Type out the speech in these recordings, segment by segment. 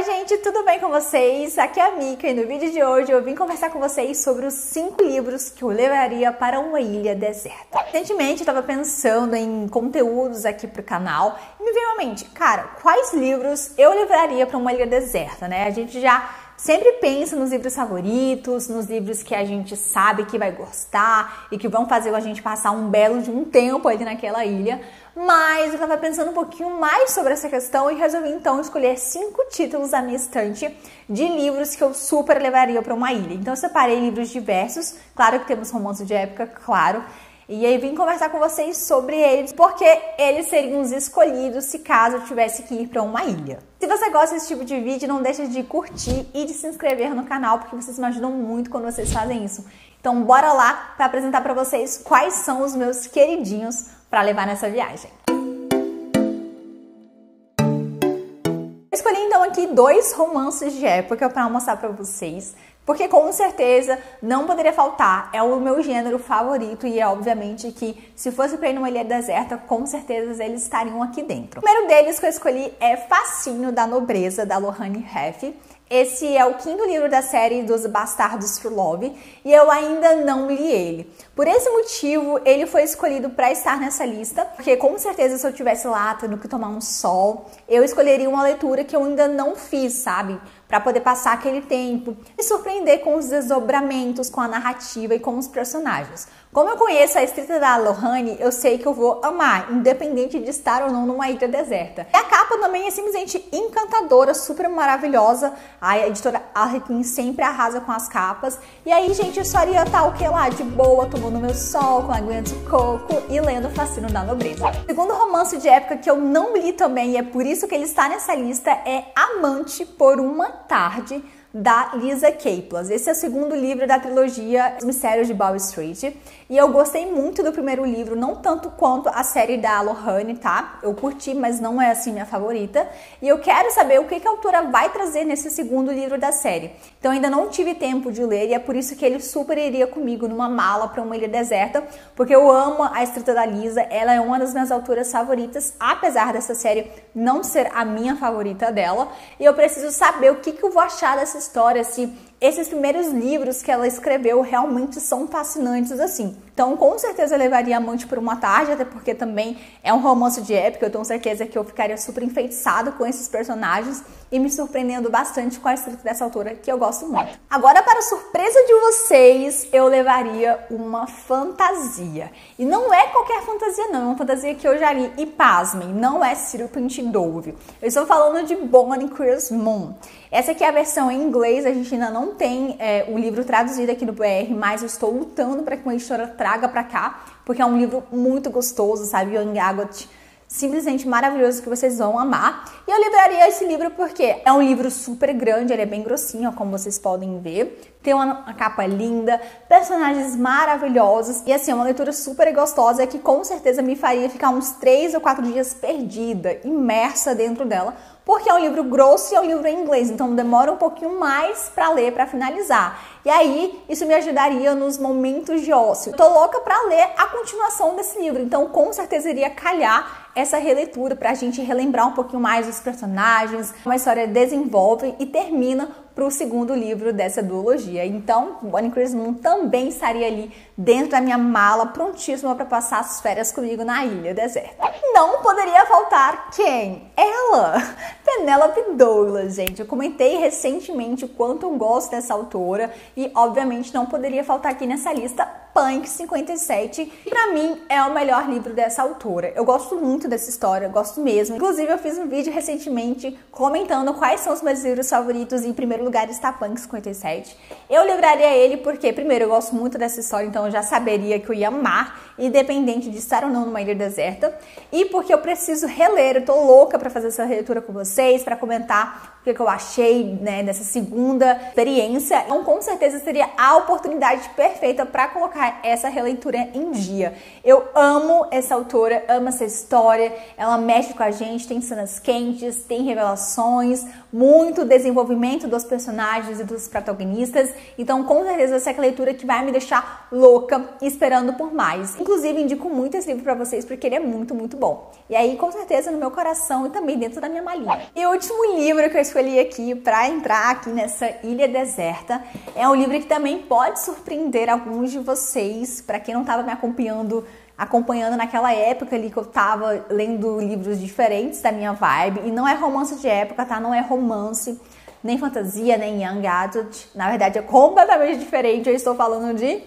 gente, tudo bem com vocês? Aqui é a Mika e no vídeo de hoje eu vim conversar com vocês sobre os 5 livros que eu levaria para uma ilha deserta. Recentemente eu estava pensando em conteúdos aqui pro canal e me veio à mente, cara, quais livros eu levaria para uma ilha deserta, né? A gente já sempre pensa nos livros favoritos, nos livros que a gente sabe que vai gostar e que vão fazer a gente passar um belo de um tempo ali naquela ilha. Mas eu tava pensando um pouquinho mais sobre essa questão e resolvi então escolher 5 títulos da minha estante de livros que eu super levaria para uma ilha. Então eu separei livros diversos, claro que temos romances de época, claro. E aí vim conversar com vocês sobre eles, porque eles seriam os escolhidos se caso eu tivesse que ir para uma ilha. Se você gosta desse tipo de vídeo, não deixa de curtir e de se inscrever no canal, porque vocês me ajudam muito quando vocês fazem isso. Então bora lá para apresentar para vocês quais são os meus queridinhos para levar nessa viagem. Escolhi então aqui 2 romances de época para mostrar para vocês, porque com certeza não poderia faltar, é o meu gênero favorito e é obviamente que se fosse para ir numa ilha deserta, com certeza eles estariam aqui dentro. O primeiro deles que eu escolhi é Fascínio da Nobreza, da Lohane Heffe. Esse é o 5º livro da série dos Bastardos True Love e eu ainda não li ele. Por esse motivo, ele foi escolhido para estar nessa lista, porque com certeza se eu tivesse lá tendo que tomar um sol, eu escolheria uma leitura que eu ainda não fiz, sabe? Para poder passar aquele tempo e surpreender com os desdobramentos, com a narrativa e com os personagens. Como eu conheço a escrita da Lohane, eu sei que eu vou amar, independente de estar ou não numa ilha deserta. E a capa também é simplesmente encantadora, super maravilhosa. A editora Arlequim sempre arrasa com as capas. E aí, gente, eu só iria estar o que lá? De boa, tomando meu sol, com a aguinha de coco e lendo Fascínio da Nobreza. O segundo romance de época que eu não li também, e é por isso que ele está nessa lista, é Amante por uma Tarde, da Lisa Kleypas. Esse é o 2º livro da trilogia Os Mistérios de Bow Street. E eu gostei muito do primeiro livro, não tanto quanto a série da Lohane, tá? Eu curti, mas não é assim minha favorita. E eu quero saber o que a autora vai trazer nesse 2º livro da série. Então ainda não tive tempo de ler e é por isso que ele super iria comigo numa mala para uma ilha deserta, porque eu amo a escrita da Lisa, ela é uma das minhas autoras favoritas, apesar dessa série não ser a minha favorita dela. E eu preciso saber o que eu vou achar dessa história, se esses primeiros livros que ela escreveu realmente são fascinantes assim. Então, com certeza eu levaria Amante por uma Tarde, até porque também é um romance de época, eu tenho certeza que eu ficaria super enfeitiçada com esses personagens e me surpreendendo bastante com a escrita dessa autora, que eu gosto muito. Agora, para surpresa de vocês, eu levaria uma fantasia. E não é qualquer fantasia não, é uma fantasia que eu já li, e pasmem, não é Serpent Dove. Eu estou falando de Bonnie Cruise Moon. Essa aqui é a versão em inglês, a gente ainda não tem o livro traduzido aqui no BR, mas eu estou lutando para que uma editora traga para cá, porque é um livro muito gostoso, sabe? Young Adult, simplesmente maravilhoso, que vocês vão amar. E eu livraria esse livro porque é um livro super grande, ele é bem grossinho, ó, como vocês podem ver. Tem uma capa linda, personagens maravilhosos e assim, é uma leitura super gostosa que com certeza me faria ficar uns 3 ou 4 dias perdida, imersa dentro dela, porque é um livro grosso e é um livro em inglês, então demora um pouquinho mais para ler, para finalizar. E aí, isso me ajudaria nos momentos de ócio. Eu tô louca para ler a continuação desse livro, então com certeza iria calhar essa releitura pra gente relembrar um pouquinho mais dos personagens. Uma história desenvolve e termina para o 2º livro dessa duologia. Então, Bonnie Cruise Moon também estaria ali dentro da minha mala, prontíssima para passar as férias comigo na ilha deserta. Não poderia faltar quem? Ela! Penélope Douglas, gente. Eu comentei recentemente o quanto eu gosto dessa autora e, obviamente, não poderia faltar aqui nessa lista Punk 57. Pra mim, é o melhor livro dessa autora. Eu gosto muito dessa história, eu gosto mesmo. Inclusive, eu fiz um vídeo recentemente comentando quais são os meus livros favoritos e, em primeiro lugar, está Punk 57. Eu livraria ele porque, primeiro, eu gosto muito dessa história, então eu já saberia que eu ia amar, independente de estar ou não numa ilha deserta. E porque eu preciso reler, eu tô louca pra fazer essa releitura com vocês, pra comentar o que eu achei, né, dessa 2ª experiência. Então, com certeza, seria a oportunidade perfeita pra colocar essa releitura em dia. Eu amo essa autora, amo essa história, ela mexe com a gente, tem cenas quentes, tem revelações, muito desenvolvimento dos personagens e dos protagonistas. Então, com certeza, essa é a leitura que vai me deixar louca esperando por mais. Inclusive, indico muito esse livro pra vocês porque ele é muito, muito bom. E aí, com certeza, no meu coração e também dentro da minha malinha. E o último livro que eu escolhi escolhi aqui para entrar aqui nessa ilha deserta é um livro que também pode surpreender alguns de vocês. Para quem não estava me acompanhando naquela época ali que eu tava lendo livros diferentes da minha vibe. E não é romance de época, tá? Não é romance, nem fantasia, nem young adult. Na verdade é completamente diferente. Eu estou falando de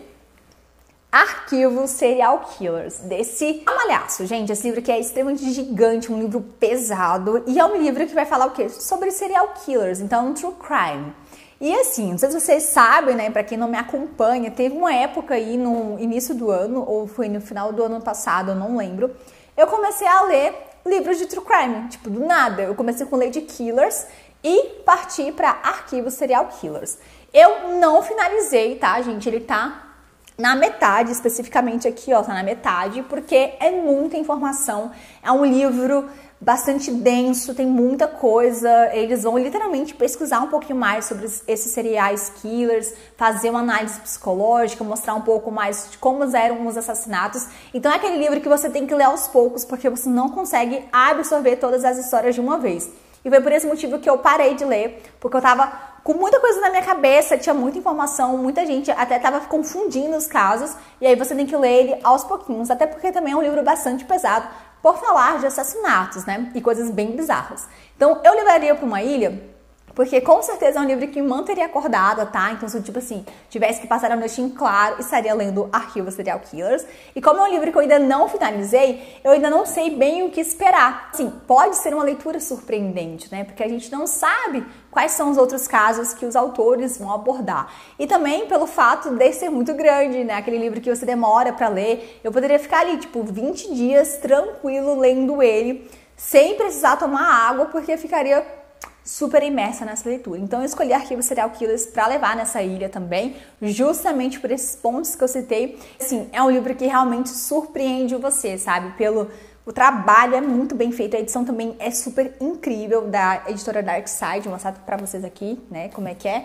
Arquivo Serial Killers, desse Amalhaço. Gente, esse livro aqui é extremamente gigante, um livro pesado. E é um livro que vai falar o quê? Sobre serial killers, então true crime. E assim, não sei se vocês sabem, né, pra quem não me acompanha, teve uma época aí no início do ano, ou foi no final do ano passado, eu não lembro, eu comecei a ler livros de true crime, tipo, do nada. Eu comecei com Lady Killers e parti pra Arquivos Serial Killers. Eu não finalizei, tá, gente? Ele tá na metade, especificamente aqui, ó, tá na metade, porque é muita informação. É um livro bastante denso, tem muita coisa. Eles vão literalmente pesquisar um pouquinho mais sobre esses serial killers, fazer uma análise psicológica, mostrar um pouco mais de como eram os assassinatos. Então é aquele livro que você tem que ler aos poucos, porque você não consegue absorver todas as histórias de uma vez. E foi por esse motivo que eu parei de ler, porque eu tava com muita coisa na minha cabeça, tinha muita informação, muita gente até tava confundindo os casos, e aí você tem que ler ele aos pouquinhos, até porque também é um livro bastante pesado, por falar de assassinatos, né, e coisas bem bizarras. Então eu levaria para uma ilha, porque com certeza é um livro que me manteria acordada, tá? Então se eu, tipo assim, tivesse que passar a noite em claro, estaria lendo Arquivos Serial Killers. E como é um livro que eu ainda não finalizei, eu ainda não sei bem o que esperar. Assim, pode ser uma leitura surpreendente, né? Porque a gente não sabe quais são os outros casos que os autores vão abordar. E também pelo fato de ser muito grande, né? Aquele livro que você demora pra ler. Eu poderia ficar ali, tipo, 20 dias tranquilo lendo ele, sem precisar tomar água, porque ficaria super imersa nessa leitura. Então eu escolhi Arquivos Serial Killers para levar nessa ilha também, justamente por esses pontos que eu citei. Assim, é um livro que realmente surpreende você, sabe? O trabalho é muito bem feito, a edição também é super incrível da editora Darkside. Vou mostrar para vocês aqui, né, como é que é.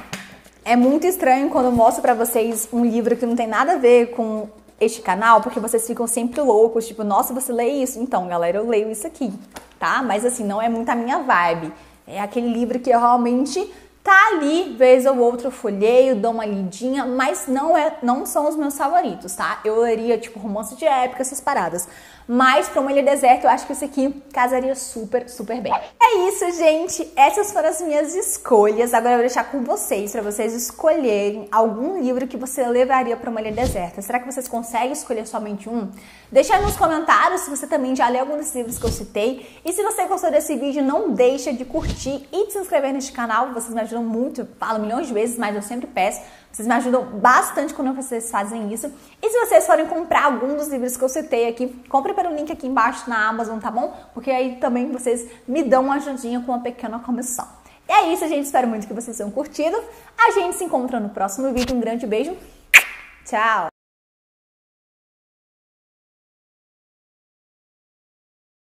É muito estranho quando eu mostro para vocês um livro que não tem nada a ver com este canal, porque vocês ficam sempre loucos, tipo, nossa, você lê isso? Então, galera, eu leio isso aqui, tá? Mas assim, não é muito a minha vibe. É aquele livro que eu realmente tá ali, vez ou outra eu folheio, dou uma lidinha, mas não são os meus favoritos, tá? Eu leria, tipo, romance de época, essas paradas. Mas pra uma ilha deserta, eu acho que esse aqui casaria super, super bem. É isso, gente. Essas foram as minhas escolhas. Agora eu vou deixar com vocês, pra vocês escolherem algum livro que você levaria pra uma ilha deserta. Será que vocês conseguem escolher somente um? Deixa aí nos comentários se você também já leu algum desses livros que eu citei. E se você gostou desse vídeo, não deixa de curtir e de se inscrever neste canal. Vocês me ajudam muito, eu falo milhões de vezes, mas eu sempre peço. Vocês me ajudam bastante quando vocês fazem isso. E se vocês forem comprar algum dos livros que eu citei aqui, compre pelo link aqui embaixo na Amazon, tá bom? Porque aí também vocês me dão uma ajudinha com uma pequena comissão. E é isso, gente. Espero muito que vocês tenham curtido. A gente se encontra no próximo vídeo. Um grande beijo. Tchau!